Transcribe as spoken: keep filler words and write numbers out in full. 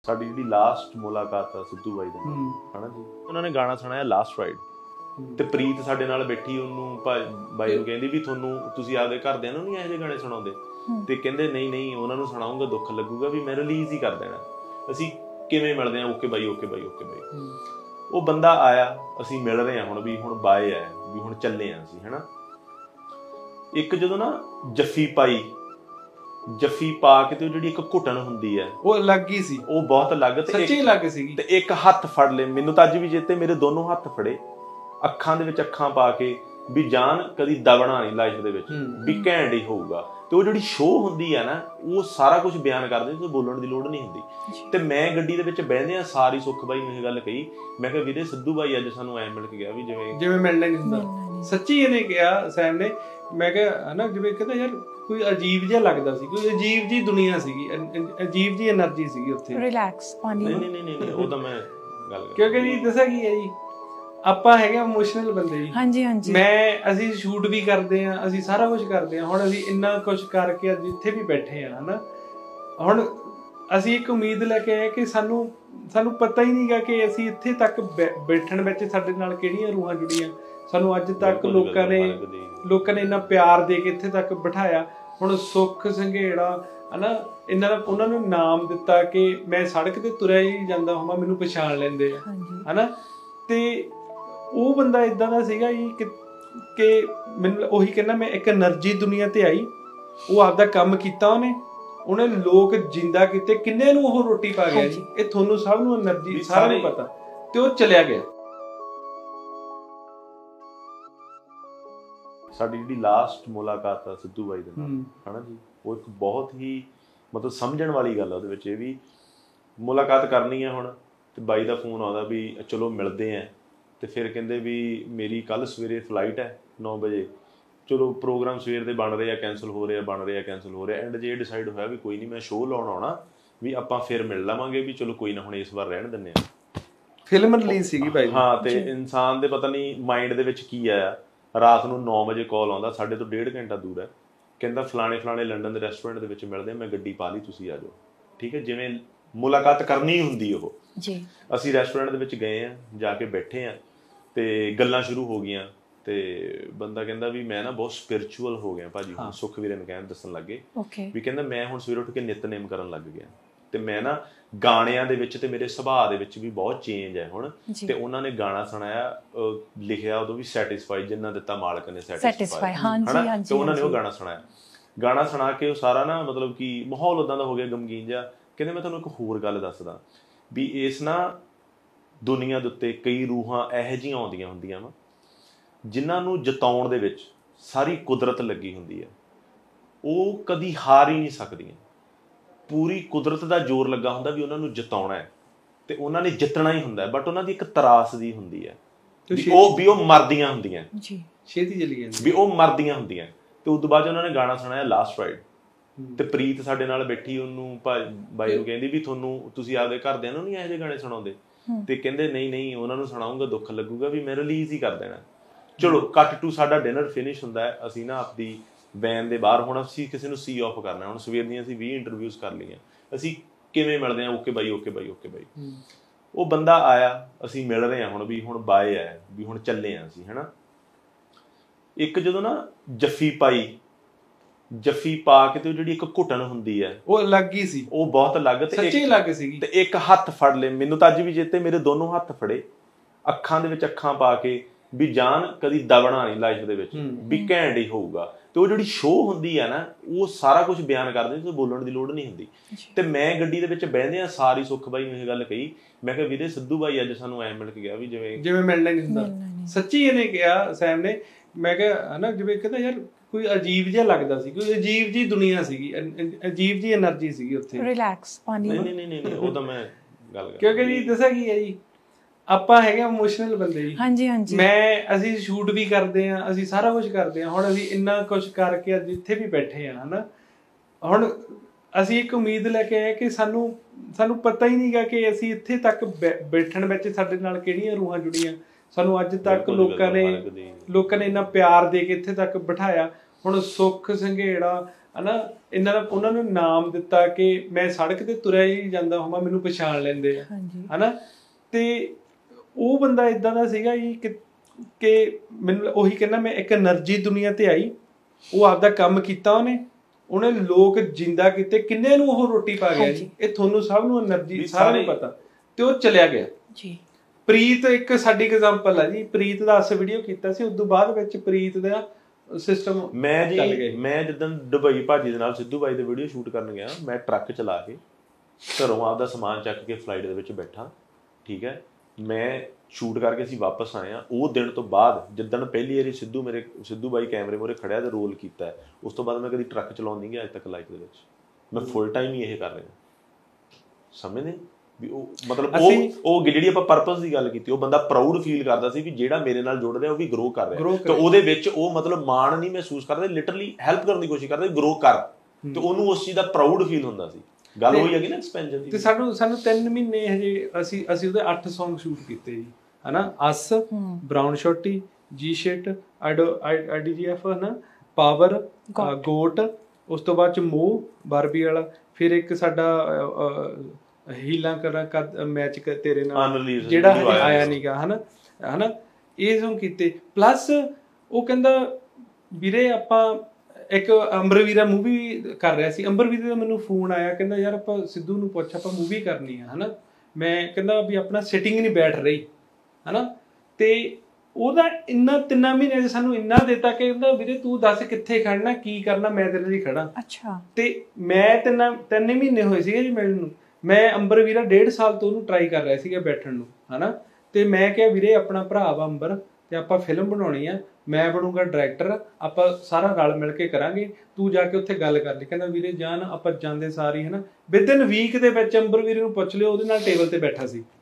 ਸਾਡੀ ਜਿਹੜੀ ਲਾਸਟ ਮੁਲਾਕਾਤ ਆ ਸਿੱਧੂ ਬਾਈ ਦੇ ਨਾਲ ਹਨਾ ਜੀ, ਉਹਨਾਂ ਨੇ ਗਾਣਾ ਸੁਣਾਇਆ ਲਾਸਟ ਰਾਈਡ ਤੇ ਪ੍ਰੀਤ ਸਾਡੇ ਨਾਲ ਬੈਠੀ ਉਹਨੂੰ ਬਾਈ ਨੂੰ ਕਹਿੰਦੀ ਵੀ ਤੁਹਾਨੂੰ ਤੁਸੀਂ ਆਪਦੇ ਘਰਦਿਆਂ ਨੂੰ ਨਹੀਂ ਇਹੋ ਜਿਹੇ ਗਾਣੇ ਸੁਣਾਉਂਦੇ ਤੇ ਕਹਿੰਦੇ ਨਹੀਂ ਨਹੀਂ ਉਹਨਾਂ ਨੂੰ ਸੁਣਾਉਂਗਾ ਦੁੱਖ ਲੱਗੂਗਾ ਵੀ ਮੈਂ ਰਿਲੀਜ਼ ਹੀ ਕਰ ਦੇਣਾ। ਅਸੀਂ ਕਿਵੇਂ ਮਿਲਦੇ ਆ? Okay bye okay bye okay bye. ਉਹ ਬੰਦਾ ਆਇਆ, ਅਸੀਂ ਮਿਲ ਰਹੇ ਹਾਂ ਹੁਣ ਵੀ ਹੁਣ ਬਾਏ ਆ ਵੀ ਹੁਣ ਚੱਲੇ ਆ ਅਸੀਂ ਹਨਾ। ਇੱਕ ਜਦੋਂ ਨਾ ਜੱਫੀ ਪਾਈ ਜੱਫੀ ਪਾ ਕੇ ਤੇ ਜਿਹੜੀ ਇੱਕ ਘੁੱਟਣ ਹੁੰਦੀ ਹੈ ਉਹ ਅਲੱਗ ਹੀ ਸੀ, ਉਹ ਬਹੁਤ ਅਲੱਗ ਤੇ ਸੱਚੀ ਅਲੱਗ ਸੀਗੀ। ਤੇ ਇੱਕ ਹੱਥ ਫੜ ਲਏ, ਮੈਨੂੰ ਤਾਂ ਅੱਜ ਵੀ ਚੇਤੇ, ਮੇਰੇ ਦੋਨੋਂ ਹੱਥ ਫੜੇ ਅੱਖਾਂ ਦੇ ਵਿੱਚ ਅੱਖਾਂ ਪਾ ਕੇ ਵੀ ਜਾਨ ਕਦੀ ਦਬਣਾ ਨਹੀਂ ਲਾਈਫ ਦੇ ਵਿੱਚ ਵੀ ਘੈਂਟ ਹੀ ਹੋਊਗਾ। ਤੇ ਉਹ ਜਿਹੜੀ ਸ਼ੋਅ ਹੁੰਦੀ ਹੈ ਨਾ ਉਹ ਸਾਰਾ ਕੁਝ ਬਿਆਨ ਕਰਦੇ ਤੇ ਬੋਲਣ ਦੀ ਲੋੜ ਨਹੀਂ ਹੁੰਦੀ। ਤੇ ਮੈਂ ਗੱਡੀ ਦੇ ਵਿੱਚ ਬਹਿੰਦੇ ਆ ਸਾਰੀ ਸੁੱਖ ਬਾਈ ਨੂੰ ਇਹ ਗੱਲ ਕਹੀ, ਮੈਂ ਕਿਹਾ ਵੀਰੇ ਸਿੱਧੂ ਬਾਈ ਅੱਜ ਸਾਨੂੰ ਐ ਮਿਲ ਕੇ ਗਿਆ ਵੀ ਜਿਵੇਂ ਜਿਵੇਂ ਮਿਲਣਾ ਨਹੀਂ ਹੁੰਦਾ। ਸੱਚੀ ਇਹਨੇ ਕਿਹਾ ਸੈਮ ਨੇ, ਮੈਂ ਕਿਹਾ ਹਨਾ ਜਿਵੇਂ ਕਹਿੰਦਾ ਯਾਰ ਕੋਈ ਅਜੀਬ ਜਿਹਾ ਲੱਗਦਾ ਸੀ, ਕੋਈ ਅਜੀਬ ਜੀ ਦੁਨੀਆ ਸੀਗੀ, ਅਜੀਬ ਜੀ એનર્ਜੀ ਸੀਗੀ ਉੱਥੇ। ਰਿਲੈਕਸ ਪਾਣੀ ਨਹੀਂ ਨਹੀਂ ਨਹੀਂ ਨਹੀਂ ਉਹ ਤਾਂ ਮੈਂ ਗੱਲ ਕਰ ਕਿਉਂਕਿ ਜੀ ਦੱਸਿਆ ਕੀ ਹੈ ਜੀ, ਆਪਾਂ ਹੈਗੇ ਇਮੋਸ਼ਨਲ ਬੰਦੇ ਜੀ। ਹਾਂਜੀ ਹਾਂਜੀ ਮੈਂ ਅਸੀਂ ਸ਼ੂਟ ਵੀ ਕਰਦੇ ਆ, ਅਸੀਂ ਸਾਰਾ ਕੁਝ ਕਰਦੇ ਆ। ਹੁਣ ਅਸੀਂ ਇੰਨਾ ਕੁਝ ਕਰਕੇ ਅੱਜ ਇੱਥੇ ਵੀ ਬੈਠੇ ਆ ਹਨਾ। ਹੁਣ ਅਸੀਂ ਇੱਕ ਉਮੀਦ ਲੈ ਕੇ ਆਏ ਕਿ ਸਾਨੂੰ ਸਾਨੂੰ ਪਤਾ ਹੀ ਨਹੀਂਗਾ ਕਿ ਅਸੀਂ ਇੱਥੇ ਤੱਕ ਬੈਠਣ ਵਿੱਚ ਸਾਡੇ ਨਾਲ ਕਿਹੜੀਆਂ ਰੂਹਾਂ ਜੁੜੀਆਂ। ਸਾਨੂੰ ਅੱਜ ਤੱਕ ਲੋਕਾਂ ਨੇ ਲੋਕਾਂ ਨੇ ਇੰਨਾ ਪਿਆਰ ਦੇ ਕੇ ਇੱਥੇ ਤੱਕ ਬਿਠਾਇਆ। ਹੁਣ ਸੁੱਖ ਸੰਘੇੜਾ ਹਨਾ, ਇਹਨਾਂ ਦਾ ਉਹਨਾਂ ਨੂੰ ਨਾਮ ਦਿੱਤਾ ਕਿ ਮੈਂ ਸੜਕ ਤੇ ਤੁਰਿਆ ਹੀ ਜਾਂਦਾ ਹੋਵਾਂ ਮੈਨੂੰ ਪਛਾਣ ਲੈਂਦੇ ਆ ਹਨਾ। ਤੇ ਉਹ ਬੰਦਾ ਇਦਾਂ ਦਾ ਸੀਗਾ ਜੀ ਕਿ ਮੈਨੂੰ ਉਹੀ ਕਹਿੰਦਾ ਮੈਂ ਇੱਕ એનર્ਜੀ ਦੁਨੀਆ ਤੇ ਆਈ, ਉਹ ਆਪਦਾ ਕੰਮ ਕੀਤਾ, ਉਹਨੇ ਉਹਨੇ ਲੋਕ ਜਿੰਦਾ ਕੀਤੇ, ਕਿੰਨੇ ਨੂੰ ਉਹ ਰੋਟੀ ਪਾ ਗਿਆ ਜੀ। ਇਹ ਤੁਹਾਨੂੰ ਸਭ ਨੂੰ એનર્ਜੀ ਸਾਰਿਆਂ ਨੂੰ ਪਤਾ। ਤੇ ਉਹ ਚਲਿਆ ਗਿਆ। ਸਾਡੀ ਜਿਹੜੀ ਲਾਸਟ ਮੁਲਾਕਾਤ ਆ ਸਿੱਧੂ ਬਾਈ ਦੇ ਨਾਲ ਹਨਾ ਜੀ, ਉਹ ਇੱਕ ਬਹੁਤ ਹੀ ਮਤਲਬ ਸਮਝਣ ਵਾਲੀ ਗੱਲ ਆ ਉਹਦੇ ਵਿੱਚ। ਇਹ ਵੀ ਮੁਲਾਕਾਤ ਕਰਨੀ ਆ ਹੁਣ ਤੇ ਬਾਈ ਦਾ ਫੋਨ ਆਉਂਦਾ ਵੀ ਚਲੋ ਮਿਲਦੇ ਆ। ਤੇ ਫਿਰ ਕਹਿੰਦੇ ਵੀ ਮੇਰੀ ਕੱਲ ਸਵੇਰੇ ਫਲਾਈਟ ਹੈ ਨੌ ਵਜੇ, ਚਲੋ ਪ੍ਰੋਗਰਾਮ ਸਵੇਰ ਦੇ ਬਣ ਰਹੇ ਆ, ਕੈਂਸਲ ਹੋ ਰਹੇ ਆ, ਬਣ ਰਹੇ ਆ, ਕੈਂਸਲ ਹੋ ਰਹੇ ਆ। ਐਂਡ ਜੇ ਡਿਸਾਈਡ ਹੋਇਆ ਵੀ ਕੋਈ ਨਹੀਂ ਮੈਂ ਸ਼ੋਅ ਲਾਉਣ ਆਉਣਾ ਵੀ ਆਪਾਂ ਫਿਰ ਮਿਲ ਲਵਾਂਗੇ ਵੀ ਚਲੋ ਕੋਈ ਨਾ ਹੁਣ ਇਸ ਵਾਰ ਰਹਿਣ ਦਿੰਦੇ ਆ। ਫਿਲਮ ਰਿਲੀਜ਼ ਸੀਗੀ ਬਾਈ। ਹਾਂ ਤੇ ਇਨਸਾਨ ਦੇ ਪਤਾ ਨਹੀਂ ਮਾਈਂਡ ਦੇ ਵਿੱਚ ਕੀ ਆਇਆ, ਰਾਤ ਨੂੰ ਨੌ ਵਜੇ ਕਾਲ ਆਉਂਦਾ, ਸਾਡੇ ਤੋਂ ਡੇਢ ਘੰਟਾ ਦੂਰ ਹੈ, ਕਹਿੰਦਾ ਫਲਾਣੇ ਫਲਾਣੇ ਲੰਡਨ ਦੇ ਰੈਸਟੋਰੈਂਟ ਦੇ ਵਿੱਚ ਮਿਲਦੇ, ਮੈਂ ਗੱਡੀ ਪਾ ਲਈ ਤੁਸੀਂ ਆ ਜਾਓ। ਠੀਕ ਹੈ, ਜਿਵੇਂ ਮੁਲਾਕਾਤ ਕਰਨੀ ਹੁੰਦੀ ਉਹ ਜੀ। ਅਸੀਂ ਰੈਸਟੋਰੈਂਟ ਦੇ ਵਿੱਚ ਗਏ ਆ, ਜਾ ਕੇ ਬੈਠੇ ਆ ਤੇ ਗੱਲਾਂ ਸ਼ੁਰੂ ਹੋ ਗਈਆਂ। ਤੇ ਬੰਦਾ ਕਹਿੰਦਾ ਵੀ ਮੈਂ ਨਾ ਬਹੁਤ ਸਪਿਰਿਚੁਅਲ ਹੋ ਗਿਆ ਭਾਜੀ। ਹੁਣ ਸੁੱਖ ਵੀਰੇ ਨੂੰ ਕਹਿਣ ਦੱਸਣ ਲੱਗੇ ਵੀ ਕਹਿੰਦਾ ਮੈਂ ਹੁਣ ਸਵੇਰੇ ਉੱਠ ਕੇ ਨਿਤਨੇਮ ਕਰਨ ਲੱਗ ਗਿਆ ਤੇ ਮੈਂ ਨਾ ਗਾਣਿਆਂ ਦੇ ਵਿੱਚ ਤੇ ਮੇਰੇ ਸੁਭਾਅ ਦੇ ਵਿੱਚ ਵੀ ਬਹੁਤ ਚੇਂਜ ਹੈ ਹੁਣ। ਤੇ ਉਹਨਾਂ ਨੇ ਗਾਣਾ ਸੁਣਾਇਆ, ਲਿਖਿਆ ਉਦੋਂ ਵੀ ਸੈਟਿਸਫਾਈ, ਜਿੰਨਾ ਦਿੱਤਾ ਮਾਲਕ ਨੇ ਸੈਟਿਸਫਾਈ ਹਨਾ। ਤੇ ਉਹਨਾਂ ਨੇ ਉਹ ਗਾਣਾ ਸੁਣਾਇਆ, ਗਾਣਾ ਸੁਣਾ ਕੇ ਉਹ ਸਾਰਾ ਨਾ ਮਤਲਬ ਕਿ ਮਾਹੌਲ ਉਦਾਂ ਦਾ ਹੋ ਗਿਆ ਗਮਗੀਨ ਜਿਹਾ। ਕਹਿੰਦੇ ਮੈਂ ਤੁਹਾਨੂੰ ਇੱਕ ਹੋਰ ਗੱਲ ਦੱਸਦਾ ਵੀ ਇਸ ਨਾ ਦੁਨੀਆ ਦੇ ਉੱਤੇ ਕਈ ਰੂਹਾਂ ਇਹੋ ਜਿਹੀਆਂ ਆਉਂਦੀਆਂ ਹੁੰਦੀਆਂ ਵਾ ਜਿਨ੍ਹਾਂ ਨੂੰ ਜਿਤਾਉਣ ਦੇ ਵਿੱਚ ਸਾਰੀ ਕੁਦਰਤ ਲੱਗੀ ਹੁੰਦੀ ਹੈ। ਉਹ ਕਦੀ ਹਾਰ ਹੀ ਨਹੀਂ ਸਕਦੀਆਂ, ਪੂਰੀ ਕੁਦਰਤ ਦਾ ਜ਼ੋਰ ਲੱਗਾ ਹੁੰਦਾ ਵੀ ਉਹਨਾਂ ਨੂੰ ਜਿਤਾਉਣਾ ਹੈ ਤੇ ਉਹਨਾਂ ਨੇ ਜਿੱਤਣਾ ਹੀ ਹੁੰਦਾ। ਬਟ ਉਹਨਾਂ ਦੀ ਇੱਕ ਤਰਾਸਦੀ ਹੁੰਦੀ ਹੈ ਉਹ ਵੀ ਉਹ ਮਰਦੀਆਂ ਹੁੰਦੀਆਂ ਜੀ, ਛੇਤੀ ਚਲੀ ਜਾਂਦੀ ਵੀ ਉਹ ਮਰਦੀਆਂ ਹੁੰਦੀਆਂ। ਤੇ ਉਸ ਤੋਂ ਬਾਅਦ ਉਹਨਾਂ ਨੇ ਗਾਣਾ ਸੁਣਾਇਆ ਲਾਸਟ ਰਾਈਡ ਤੇ ਪ੍ਰੀਤ ਸਾਡੇ ਨਾਲ ਬੈਠੀ ਉਹਨੂੰ ਬਾਈ ਨੂੰ ਕਹਿੰਦੀ ਵੀ ਤੁਹਾਨੂੰ ਤੁਸੀਂ ਆਪਦੇ ਘਰਦਿਆਂ ਨੂੰ ਨਹੀਂ ਇਹੋ ਜਿਹੇ ਗਾਣੇ ਸੁਣਾਉਂਦੇ ਤੇ ਕਹਿੰਦੇ ਨਹੀਂ ਨਹੀਂ ਉਹਨਾਂ ਨੂੰ ਸੁਣਾਉਂਗਾ ਦੁੱਖ ਲੱਗੂਗਾ ਵੀ ਮੈਂ ਰਿਲੀਜ਼ ਹੀ ਕਰ ਦੇਣਾ। ਚਲੋ ਕੱਟ ਟੂ ਸਾਡਾ ਡਿਨਰ ਫਿਨਿਸ਼ ਹੁੰਦਾ ਹੈ, ਅਸੀਂ ਨਾ ਆਪਦੀ ਵੈਨ ਦੇ ਬਾਹਰ, ਹੁਣ ਅਸੀਂ ਕਿਸੇ ਨੂੰ ਸੀ ਆਫ ਕਰਨਾ। ਹੁਣ ਸਵੇਰ ਦੀਆਂ ਅਸੀਂ ਵੀਹ ਇੰਟਰਵਿਊਜ਼ ਕਰ ਲਈਆਂ, ਅਸੀਂ ਕਿਵੇਂ ਮਿਲਦੇ ਹਾਂ? Okay bye okay bye okay bye. ਉਹ ਬੰਦਾ ਆਇਆ, ਅਸੀਂ ਮਿਲ ਰਹੇ ਹਾਂ ਹੁਣ ਵੀ ਹੁਣ ਬਾਏ ਆ ਵੀ ਹੁਣ ਚੱਲੇ ਆ ਅਸੀਂ ਹਨਾ। ਇੱਕ ਜਦੋਂ ਨਾ ਜੱਫੀ ਪਾਈ ਜੱਫੀ ਪਾ ਕੇ ਤੇ ਜਿਹੜੀ ਇੱਕ ਘੁੱਟਣ ਹੁੰਦੀ ਹੈ ਉਹ ਅਲੱਗ ਹੀ ਸੀ, ਉਹ ਬਹੁਤ ਅਲੱਗ ਤੇ ਸੱਚੀ ਅਲੱਗ ਸੀਗੀ। ਤੇ ਇੱਕ ਹੱਥ ਫੜ ਲਏ, ਮੈਨੂੰ ਤਾਂ ਅੱਜ ਵੀ ਚੇਤੇ, ਮੇਰੇ ਦੋਨੋਂ ਹੱਥ ਫੜੇ ਅੱਖਾਂ ਦੇ ਵਿੱਚ ਅੱਖਾਂ ਪਾ ਕੇ ਵੀ ਜਾਨ ਕਦੀ ਦਬਣਾ ਨਹੀਂ ਲਾਈਫ ਦੇ ਵਿੱਚ ਵੀ ਘੈਂਟ ਹੀ ਹੋਊਗਾ। ਤੇ ਉਹ ਜਿਹੜੀ ਸ਼ੋਅ ਹੁੰਦੀ ਹੈ ਨਾ ਉਹ ਸਾਰਾ ਕੁਝ ਬਿਆਨ ਕਰਦੇ ਤੇ ਬੋਲਣ ਦੀ ਲੋੜ ਨਹੀਂ ਹੁੰਦੀ। ਤੇ ਮੈਂ ਗੱਡੀ ਦੇ ਵਿੱਚ ਬਹਿੰਦੇ ਆ ਸਾਰੀ ਸੁੱਖ ਬਾਈ ਨੂੰ ਇਹ ਗੱਲ ਕਹੀ, ਮੈਂ ਕਿਹਾ ਵੀਰੇ ਸਿੱਧੂ ਬਾਈ ਅੱਜ ਸਾਨੂੰ ਐ ਮਿਲ ਕੇ ਗਿਆ ਵੀ ਜਿਵੇਂ ਜਿਵੇਂ ਮਿਲਣਾ ਨਹੀਂ ਹੁੰਦਾ। ਸੱਚੀ ਇਹਨੇ ਕਿਹਾ ਸੈਮ ਨੇ, ਮੈਂ ਕਿਹਾ ਹਨਾ ਜਿਵੇਂ ਕਹਿੰਦਾ ਯਾਰ ਕੋਈ ਅਜੀਬ ਜਿਹਾ ਲੱਗਦਾ ਸੀ, ਕੋਈ ਅਜੀਬ ਜੀ ਦੁਨੀਆ ਸੀਗੀ, ਅਜੀਬ ਜੀ એનર્ਜੀ ਸੀਗੀ ਉੱਥੇ। ਰਿਲੈਕਸ ਪਾਣੀ ਨਹੀਂ ਨਹੀਂ ਨਹੀਂ ਨਹੀਂ ਉਹ ਤਾਂ ਮੈਂ ਗੱਲ ਕਰ ਕਿਉਂਕਿ ਜੀ ਦੱਸਿਆ ਕੀ ਹੈ ਜੀ, ਆਪਾਂ ਹੈਗੇ ਇਮੋਸ਼ਨਲ ਬੰਦੇ ਜੀ। ਹਾਂਜੀ ਹਾਂਜੀ ਮੈਂ ਅਸੀਂ ਸ਼ੂਟ ਵੀ ਕਰਦੇ ਆ, ਅਸੀਂ ਸਾਰਾ ਕੁਝ ਕਰਦੇ ਆ। ਹੁਣ ਅਸੀਂ ਇੰਨਾ ਕੁਝ ਕਰਕੇ ਅੱਜ ਇੱਥੇ ਵੀ ਬੈਠੇ ਆ ਹਨਾ। ਹੁਣ ਅਸੀਂ ਇੱਕ ਉਮੀਦ ਲੈ ਕੇ ਆਏ ਕਿ ਸਾਨੂੰ ਸਾਨੂੰ ਪਤਾ ਹੀ ਨਹੀਂਗਾ ਕਿ ਅਸੀਂ ਇੱਥੇ ਤੱਕ ਬੈਠਣ ਵਿੱਚ ਸਾਡੇ ਨਾਲ ਕਿਹੜੀਆਂ ਰੂਹਾਂ ਜੁੜੀਆਂ। ਸਾਨੂੰ ਅੱਜ ਤੱਕ ਲੋਕਾਂ ਨੇ ਲੋਕਾਂ ਨੇ ਇੰਨਾ ਪਿਆਰ ਦੇ ਕੇ ਇੱਥੇ ਤੱਕ ਬਿਠਾਇਆ। ਹੁਣ ਸੁੱਖ ਸੰਘੇੜਾ ਹਨਾ ਇਹਨਾਂ ਦਾ ਉਹਨਾਂ ਨੂੰ ਨਾਮ ਦਿੱਤਾ ਕਿ ਮੈਂ ਸੜਕ ਤੇ ਤੁਰਿਆ ਹੀ ਜਾਂਦਾ ਹੋਵਾਂ ਮੈਨੂੰ ਪਛਾਣ ਲੈਂਦੇ ਆ ਹਨਾ। ਤੇ ਉਹ ਬੰਦਾ ਇਦਾਂ ਦਾ ਸੀਗਾ ਜੀ ਕਿ ਕਿ ਮੈਨੂੰ ਉਹੀ ਕਹਿੰਦਾ ਮੈਂ ਇੱਕ એનર્ਜੀ ਦੁਨੀਆ ਤੇ ਆਈ, ਉਹ ਆਪਦਾ ਕੰਮ ਕੀਤਾ ਉਹਨੇ ਉਹਨੇ ਲੋਕ ਜਿੰਦਾ ਕੀਤੇ, ਕਿੰਨੇ ਨੂੰ ਉਹ ਰੋਟੀ ਪਾ ਗਿਆ ਜੀ, ਇਹ ਤੁਹਾਨੂੰ ਸਭ ਨੂੰ એનર્ਜੀ ਸਾਰਿਆਂ ਨੂੰ ਪਤਾ, ਤੇ ਉਹ ਚਲਿਆ ਗਿਆ ਜੀ। ਪ੍ਰੀਤ ਇੱਕ ਸਾਡੀ ਐਗਜ਼ਾਮਪਲ ਆ ਜੀ, ਪ੍ਰੀਤ ਦਾ ਅਸ ਵੀਡੀਓ ਕੀਤਾ ਸੀ, ਉਸ ਤੋਂ ਬਾਅਦ ਵਿੱਚ ਪ੍ਰੀਤ ਦਾ ਸਿਸਟਮ ਮੈਂ ਜੀ ਮੈਂ ਜਦੋਂ ਦੁਬਈ ਭਾਜੀ ਦੇ ਨਾਲ ਸਿੱਧੂ ਬਾਈ ਦੇ ਵੀਡੀਓ ਸ਼ੂਟ ਕਰਨ ਗਿਆ, ਮੈਂ ਟਰੱਕ ਚਲਾ ਕੇ ਘਰੋਂ ਆਪਦਾ ਸਮਾਨ ਚੱਕ ਕੇ ਫਲਾਈਟ ਦੇ ਵਿੱਚ ਬੈਠਾ, ਠੀਕ ਹੈ, ਮੈਂ ਸ਼ੂਟ ਕਰਕੇ ਅਸੀਂ ਵਾਪਸ ਆਏ ਆ। ਉਹ ਦਿਨ ਤੋਂ ਬਾਅਦ ਜਿੱਦਣ ਪਹਿਲੀ ਵਾਰੀ ਸਿੱਧੂ ਮੇਰੇ ਸਿੱਧੂ ਬਾਈ ਕੈਮਰੇ ਮੂਹਰੇ ਖੜਿਆ ਤੇ ਰੋਲ ਕੀਤਾ, ਉਸ ਤੋਂ ਬਾਅਦ ਮੈਂ ਕਦੀ ਟਰੱਕ ਚਲਾਉਣ ਨਹੀਂ ਗਿਆ ਅੱਜ ਤੱਕ ਲਾਈਫ ਦੇ ਵਿੱਚ। ਮੈਂ ਫੁੱਲ ਟਾਈਮ ਹੀ ਇਹ ਕਰ ਰਿਹਾ, ਸਮਝਦੇ ਵੀ ਉਹ ਮਤਲਬ ਉਹ ਉਹ ਜਿਹੜੀ ਆਪਾਂ ਪਰਪਸ ਦੀ ਗੱਲ ਕੀਤੀ, ਉਹ ਬੰਦਾ ਪ੍ਰਾਊਡ ਫੀਲ ਕਰਦਾ ਸੀ ਵੀ ਜਿਹੜਾ ਮੇਰੇ ਨਾਲ ਜੁੜ ਰਿਹਾ ਉਹ ਵੀ ਗਰੋ ਕਰ ਰਿਹਾ, ਤੇ ਉਹਦੇ ਵਿੱਚ ਉਹ ਮਤਲਬ ਮਾਣ ਨਹੀਂ ਮਹਿਸੂਸ ਕਰਦਾ, ਲਿਟਰਲੀ ਹੈਲਪ ਕਰਨ ਦੀ ਕੋਸ਼ਿਸ਼ ਕਰਦਾ ਗਰੋ ਕਰ, ਤੇ ਉਹਨੂੰ ਉਸ ਚੀਜ਼ ਦਾ ਪ੍ਰਾਊਡ ਫੀਲ ਹੁੰਦਾ ਸੀ। ਗੱਲ ਹੋਈ ਹੈਗੀ ਨਾ ਐਕਸਪੈਂਸ਼ਨ ਦੀ। ਤੇ ਸਾਨੂੰ ਸਾਨੂੰ ਤਿੰਨ ਮਹੀਨੇ ਹਜੇ ਅਸੀਂ ਅਸੀਂ ਉਹਦੇ ਅੱਠ ਸੌਂਗ ਸ਼ੂਟ ਕੀਤੇ ਜੀ ਹਨਾ, ਅਸ, ਬਰਾਊਨ ਸ਼ੋਟੀ, ਜੀ ਸ਼ਿਟ, ਆਈਡੀਜੀਐਫ ਹਨਾ, ਪਾਵਰ, ਗੋਟ, ਉਸ ਤੋਂ ਬਾਅਦ ਚ ਮੋ ਬਾਰਬੀ ਵਾਲਾ, ਫਿਰ ਇੱਕ ਸਾਡਾ ਹੀਲਾ ਕਰਾਂ ਮੈਚ ਤੇਰੇ ਨਾਲ ਜਿਹੜਾ ਹਜੇ ਆਇਆ ਨੀਗਾ ਹਨਾ ਹਨਾ ਇਹ ਸੌਂਗ ਕੀਤੇ। ਪਲੱਸ ਉਹ ਕਹਿੰਦਾ ਵੀਰੇ ਆਪਾਂ ਇੱਕ ਅੰਬਰਵੀਰਾ ਮੂਵੀ ਕਰ ਰਿਹਾ ਸੀ, ਅੰਬਰਵੀਰੇ ਦਾ ਮੈਨੂੰ ਫੋਨ ਆਇਆ, ਕਹਿੰਦਾ ਯਾਰ ਆਪਾਂ ਸਿੱਧੂ ਨੂੰ ਪੁੱਛ ਆਪਾਂ ਮੂਵੀ ਕਰਨੀ ਆ ਹਨਾ। ਮੈਂ ਕਹਿੰਦਾ ਵੀ ਆਪਣਾ ਸਿਟਿੰਗ ਨਹੀਂ ਬੈਠ ਰਹੀ ਹਨਾ, ਤੇ ਉਹਦਾ ਇੰਨਾ ਤਿੰਨਾਂ ਮਹੀਨੇ ਚ ਸਾਨੂੰ ਇੰਨਾ ਦਿੱਤਾ ਕਿ ਕਹਿੰਦਾ ਵੀਰੇ ਤੂੰ ਦੱਸ ਕਿੱਥੇ ਖੜਨਾ ਕੀ ਕਰਨਾ ਮੈਂ ਤੇਰੇ ਲਈ ਖੜਾ। ਅੱਛਾ। ਤੇ ਮੈਂ ਤਿੰਨਾਂ ਤਿੰਨ ਮਹੀਨੇ ਹੋਏ ਸੀਗੇ ਜੀ ਮਿਲਣ ਨੂੰ, ਮੈਂ ਅੰਬਰਵੀਰਾ ਡੇਢ ਸਾਲ ਤੋਂ ਉਹਨੂੰ ਟਰਾਈ ਕਰ ਰਿਹਾ ਸੀਗਾ ਬੈਠਣ ਨੂੰ ਹਨਾ, ਤੇ ਮੈਂ ਕਿਹਾ ਵੀਰੇ ਆਪਣਾ ਭਰਾ ਵਾ ਅੰਬਰ ਤੇ ਆਪਾਂ ਫਿਲਮ ਬਣਾਉਣੀ ਆ, ਮੈਂ ਬਣੂੰਗਾ ਡਾਇਰੈਕਟਰ, ਆਪਾਂ ਸਾਰਾ ਰਲ ਮਿਲ ਕੇ ਕਰਾਂਗੇ, ਤੂੰ ਜਾ ਕੇ ਉੱਥੇ ਗੱਲ ਕਰ ਲਈ। ਕਹਿੰਦਾ ਵੀਰੇ ਜਾਨ ਆਪਾਂ ਜਾਂਦੇ ਸਾਰੀ ਹਨਾ ਵਿਦਿਨ ਵੀਕ ਦੇ ਵਿੱਚ ਅੰਬਰਵੀਰੇ ਨੂੰ ਪੁੱਛ ਲਿਓ, ਉਹਦੇ ਨਾਲ ਟੇਬਲ ਤੇ ਬੈਠਾ ਸੀ।